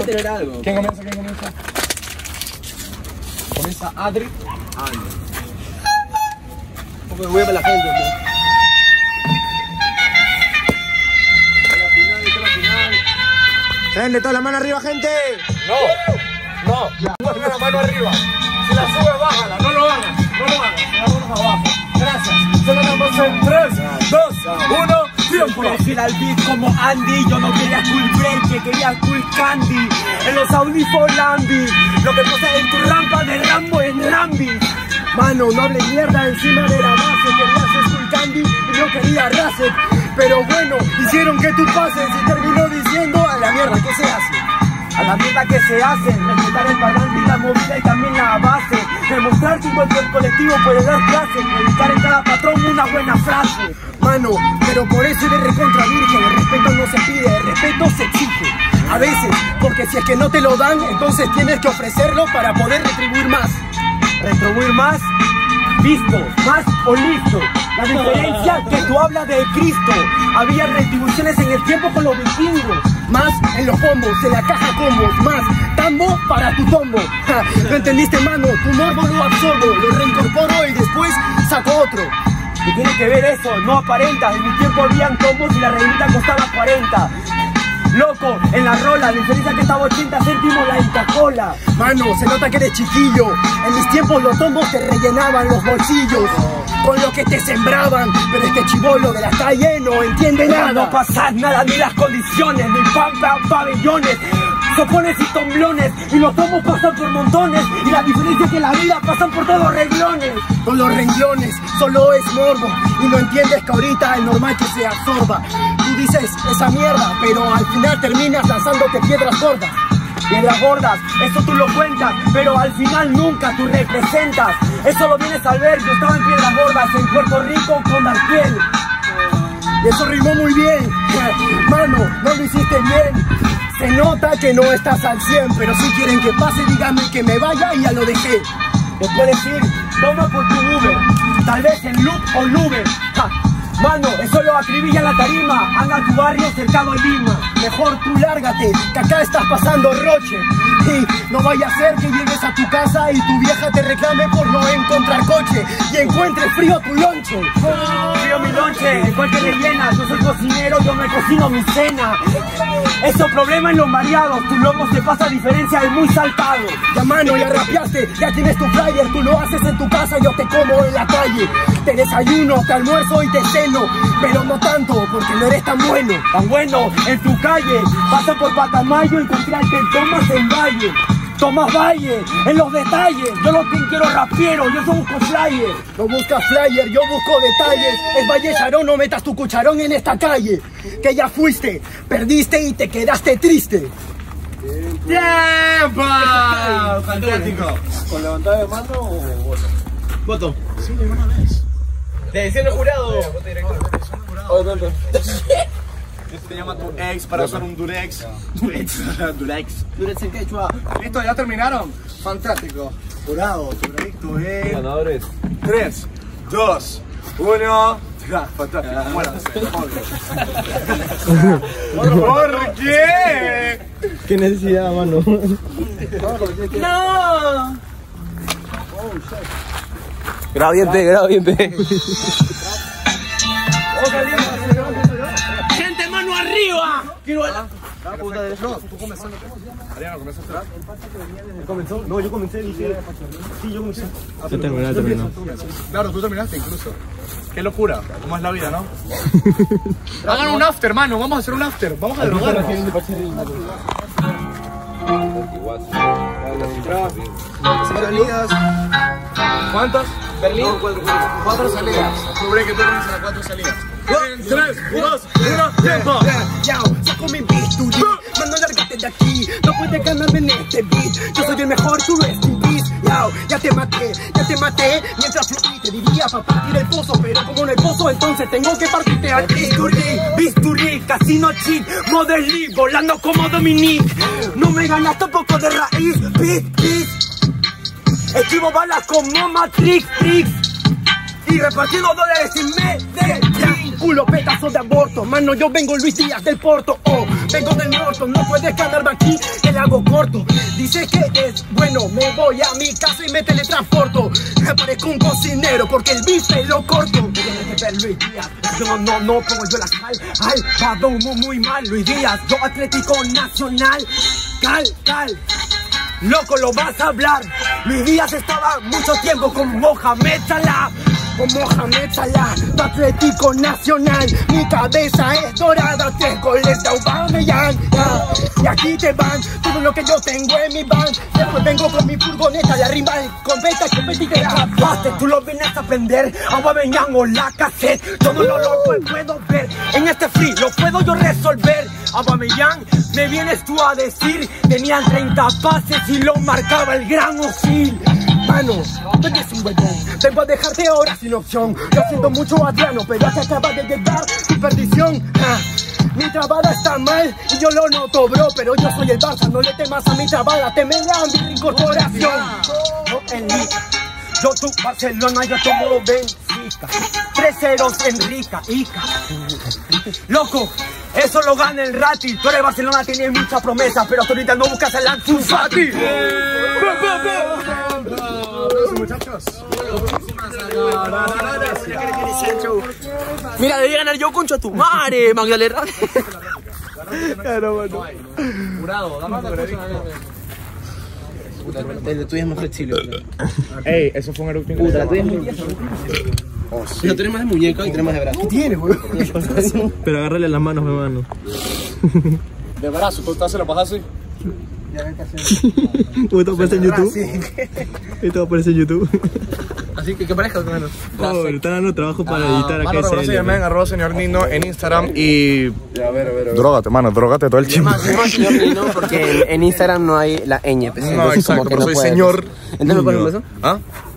Debe tener algo. ¿Quién comienza? ¿Quién comienza? Comienza Adri. Un poco de huevo para la gente, ¿no? Gente, toda la mano arriba, gente. No, ponga la mano arriba. Si la subes, bájala. No lo hagas. La pones abajo. Gracias. Se lo damos en 3, 2, 1, tiempo. Decir al beat como Andy, yo no quería cool break, quería cool candy. En los audífonos Lambi, lo que pasa en tu rampa de Rambo en Lambi. Mano, no hables mierda encima de la base, querías ser cool candy y yo quería Raset. Pero bueno, hicieron que tú pases y terminó diciendo a la mierda que se hace. A la mierda que se hace, respetar el parlante y la movida y también la base. Demostrar que en cualquier colectivo puede dar clases, predicar en cada patrón una buena frase. Mano, pero por eso eres recontra virgen, el respeto no se pide, el respeto se exige. A veces, porque si es que no te lo dan, entonces tienes que ofrecerlo para poder retribuir más. ¿Retribuir más? Visto, más o listo. La diferencia es que tú hablas de Cristo. Había retribuciones en el tiempo con los vikingos. Más en los combos, en la caja combos. Más tambo para tu tombo. Ja, ¿no entendiste, mano? Tu morbo lo absorbo, lo reincorporo y después saco otro. ¿Qué tiene que ver eso? No aparenta. En mi tiempo habían combos y la revista costaba 40. Loco, en la rola, la diferencia que estaba 80 céntimos la Inca-Cola. Mano, se nota que eres chiquillo. En mis tiempos los tombos te rellenaban los bolsillos con lo que te sembraban. Pero este chibolo de la calle no entiende nada. No pasa nada, ni las condiciones, ni pabellones, sopones y tomblones. Y los tomos pasan por montones. Y la diferencia es que la vida pasan por todos los renglones. Con los renglones solo es morbo. Y no entiendes que ahorita es normal que se absorba. Tú dices esa mierda, pero al final terminas lanzándote piedras gordas. Piedras gordas, eso tú lo cuentas, pero al final nunca tú representas. Eso lo vienes a ver, yo estaba en Piedras Gordas, en Puerto Rico con Darkiel. Y eso rimó muy bien. Mano, no lo hiciste bien. Se nota que no estás al 100, pero si quieren que pase, díganme que me vaya y ya lo dejé. Me puedes ir, toma por tu Uber, tal vez en Loop o Uber. Mano, eso lo acribilla la tarima. Anda a tu barrio cercado a Lima. Mejor tú lárgate, que acá estás pasando roche. Y no vaya a ser que llegues a tu casa y tu vieja te reclame por no encontrar coche y encuentre frío tu lonche. Frío mi lonche, el cual te rellena. Yo soy cocinero, yo me cocino mi cena. Eso problema en los mareados. Tu lomo se pasa a diferencia del muy saltado. Ya mano, ya rapeaste, ya tienes tu flyer. Tú lo haces en tu casa, yo te como en la calle. Te desayuno, te almuerzo y te ceno, pero no tanto, porque no eres tan bueno. Tan bueno, en tu calle, pasa por Patamayo y encontrarte en Tomás en Valle. Tomás Valle, en los detalles, yo no te quiero rapiero, yo solo busco flyer. No buscas flyer, yo busco detalles. Es Valle Charón, no metas tu cucharón en esta calle. Que ya fuiste, perdiste y te quedaste triste. ¡Tiempo! Fantástico. ¿Con levantada de mano o voto? Voto. Sí, de una vez. Decisión del jurado. Te llama tu ex para usar un Durex. Durex. Durex en quechua. ¿Listo? ¿Ya terminaron? Fantástico. Jurado, tu veredicto es... Ganadores. 3, 2, 1... Fantástico. Bueno, ¿por qué? ¿Qué necesidad, mano? ¡No! Gradiente. ¡Gente, mano arriba! Quiero ¿Tú comenzaste? Ariano, ¿comenzaste? ¿Comenzó? No, yo comencé, dije. Sí, yo comencé. Terminó. Claro, tú terminaste incluso. Qué locura, cómo es la vida, ¿no? Hagan un after, mano, vamos a hacer un after. Vamos a drogarnos. Salidas. ¿Cuántas? Berlín. 4 salidas. Sobre que tú comienzas a 4 salidas. 3, 2, 1, tiempo. Yao, saco mi bisturí, mano, lárgate de aquí. No puedes ganarme en este beat. Yo soy el mejor, tú rest in peace. Yao, ya te maté. Mientras fluí, te diría para partir el pozo. Pero como no hay pozo, entonces tengo que partirte a ti. Bisturí, casino chic, Modern League, volando como Dominique. No me ganas tampoco de raíz, beat. Esquivo balas como Matrix, y repartiendo dólares sin Medellín. culo, pedazo de aborto. Mano, yo vengo Luis Díaz del Porto. Oh, vengo del norte, no puedes ganarme aquí, te la hago corto. Dice que es bueno, me voy a mi casa y me teletransporto. Me parezco un cocinero porque el bife lo corto. Tienes que ver Luis Díaz, no pongo yo la sal. Ay, perdón, muy mal Luis Díaz. Yo Atlético Nacional, cal. Loco, lo vas a hablar. Luis Díaz estaba mucho tiempo con Mohamed Salah. Tu Atlético Nacional. Mi cabeza es dorada, 3 goles de Aubameyang. Y aquí te van todo lo que yo tengo en mi van. Después vengo con mi furgoneta de arriba con beta competidora. Tú lo vienes a aprender, Aubameyang o la cassette. Todo lo loco puedo ver, en este free lo puedo yo resolver. Aubameyang, me vienes tú a decir, tenían 30 pases y lo marcaba el gran Osil. Mano, tú eres un huevón, vengo a dejarte ahora sin opción. Lo siento mucho, Adriano, pero aquí acaba de llegar tu perdición. Mi trabada está mal y yo lo noto, bro, pero yo soy el Barça, no le temas a mi trabada, teme a mi reincorporación. No en mí, yo tu Barcelona, yo tomo Benfica, 3-0 en Rica, Ica. Loco, eso lo gana el Rati. Tú eres Barcelona, tienes mucha promesa, pero hasta ahorita no buscas el Ansu Fati. Muchachos. Mira, debí ganar yo concha tu madre, Magdalena. Jurado, dame una cosa. La tuya es más flexible. Ey, eso fue un erupto. Puta, la tuya es muy No tenés más de muñeca y tenés más de brazo. ¿Qué tienes, weón? Pero agárrale las manos, hermano. De brazo, tú se lo pasas así. Esto aparece en YouTube. Esto aparece en YouTube. Así que parezca, hermano. Oh, están dando trabajo para editar acá. Sígueme en @señor en Instagram y... A ver. Drógate, mano, drógate todo el tiempo. Señor Nino, porque en Instagram no hay la ñ. Pues, no, exacto, pero soy señor. ¿Entonces me pones un beso? ¿Ah?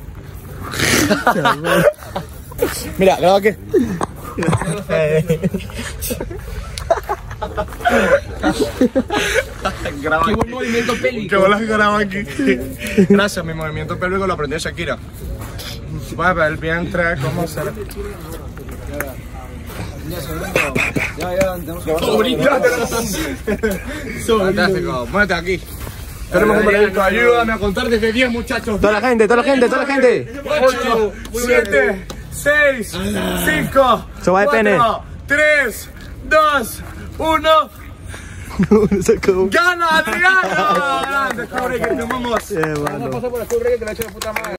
Mira, graba qué. Graba. Qué buen movimiento pélvico. Qué bolas que graba aquí. Gracias, mi movimiento pélvico lo aprendí de Shakira. Voy a ver el vientre, cómo hacer. Fantástico, muévete aquí. Tenemos un proyecto, ayúdame a contar desde 10, muchachos. Toda la gente. 8, 7, 6, 5, Soba de pene. 3, 2, 1. ¡Gana, Adriano! ¡Grande, Cobre, que nos vamos! Vamos a pasar por la Cobre que te la he hecho de puta madre.